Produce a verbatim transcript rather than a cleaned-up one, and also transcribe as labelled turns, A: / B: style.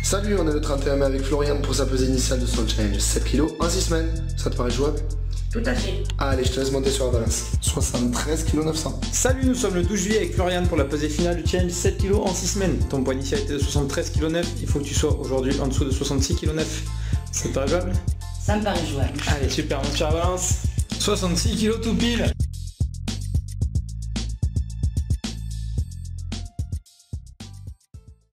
A: Salut, on est le trente et un mai avec Florian pour sa pesée initiale de son challenge sept kilos en six semaines. Ça te paraît jouable?
B: Tout à fait.
A: Allez, je te laisse monter sur la balance. soixante-treize kilos neuf cents.
C: Salut, nous sommes le douze juillet avec Florian pour la pesée finale du challenge sept kilos en six semaines. Ton poids initial était de soixante-treize kilos neuf, il faut que tu sois aujourd'hui en dessous de soixante-six kilos neuf. Ça te paraît jouable?
B: Ça me paraît jouable.
C: Allez, super, monte sur la balance. soixante-six kilos tout pile.